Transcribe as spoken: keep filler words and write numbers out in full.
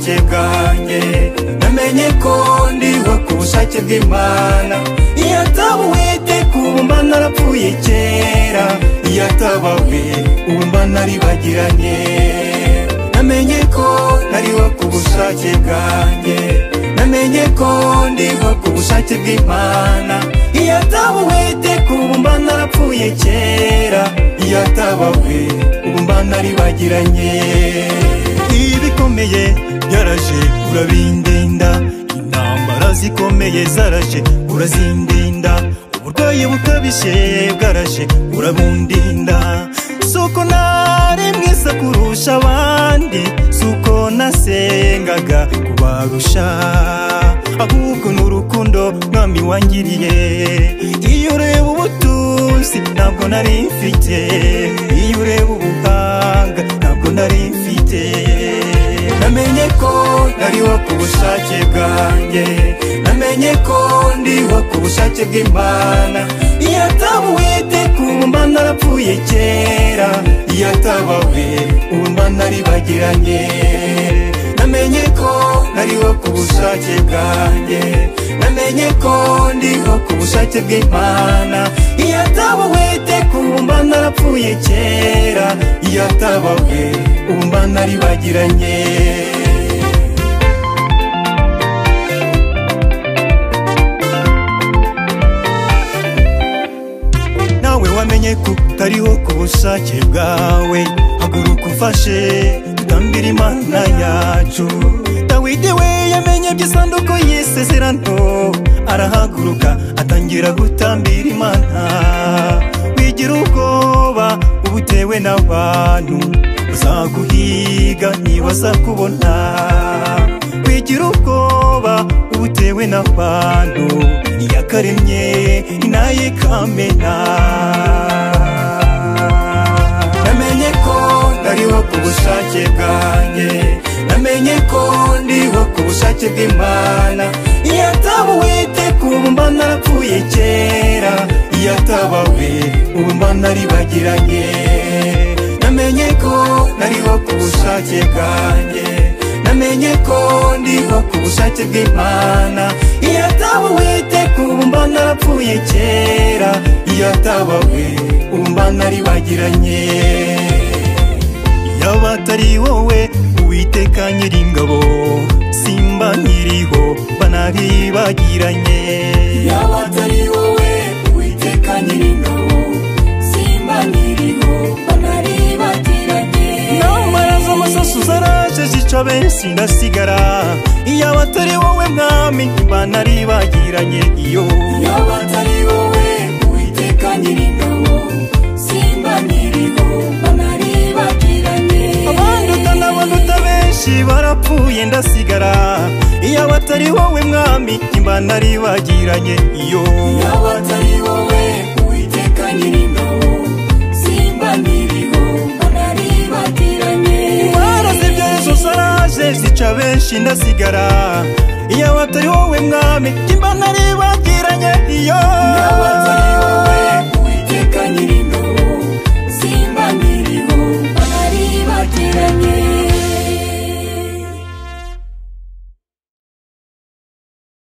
bushake bwanjye namenye ko ndiho ku bushake bw'Imana iyo ataba Uwiteka ubu mba narapfuye kera iyo ataba we ubu mba naribagiranye namenye ko nariho ku bushake bwanjye namenye ko ndiho ku bushake bw'Imana iyo ataba Uwiteka ubu mba narapfuye kera iyo ataba we ubu mba naribagiranye ibikomeye byaraje urabindinda intambara zikomeye zaraje urazindinda uburwayi bukabije bwaraje urabundinda suko nari mwiza kurusha abandi suko nasengaga kubarusha ahubwo n'urukundo mwami wangiriye iyo ureba ubutunzi ntabwo nari mfite iyo ureba ubuhanga ntabwo nari mfite namenye ko nariho ku bushake bwanjye namenye ko ndiho ku bushake bw'Imana iyo ataba Uwiteka ubu mba narapfuye kera iyo ataba we ubu mba naribagiranye namenye ko nariho ku bushake bwanjye namenye ko ndiho ku bushake bw'Imana iyo ataba Uwiteka ubu mba narapfuye kera iyo ataba we ubu mba naribagiranye nawe wamenye ko utariho ku bushake bwawe haguruka ufashe tutambire Imana yacu Dawidi we yamenye by'isanduku y'isezerano arahaguruka atangira gutambira Imana wigira ubwoba ubutewe n'abantu bazaguhiga ntibazakubona wigira ubwoba ubutewe n'abantu iyakaremye inaye kamena namenye ko nariho ku bushake bwanjye namenye ko ndiho ku bushake bw'Imana iyo ataba Uwiteka ubu mba narapfuye kera iyo ataba we ubu mba naribagiranye namenye ko nariho ku bushake bwanjye namenye ko ndiho ku bushake bw'Imana iyo ataba Uwiteka ubu mba narapfuye kera iyo ataba we ubu mba naribagiranye yaba atari wowe Uwiteka nyiringabo simba nkiriho mba naribagiranye yaba atari wowe Uwiteka nyiringabo simba nkiriho mba naribagiranye namara z'amasasu zaraje zica benshi ndasigara yaba atari wowe mwami mba naribagiranye iyo yaba atari wowe Uwiteka nyiringabo simba nkiriho mba naribagiranye abanduta n'abanduta benshi barapfuye ndasigara yaba atari wowe mwami mba naribagiranye iyo yaba atari wowe Uwiteka nyiringabo simba nkiriho mba naribagiranye indwara z'ibyorezo zaraje zica benshi ndasigara yaba atari wowe mwami mba naribagiranye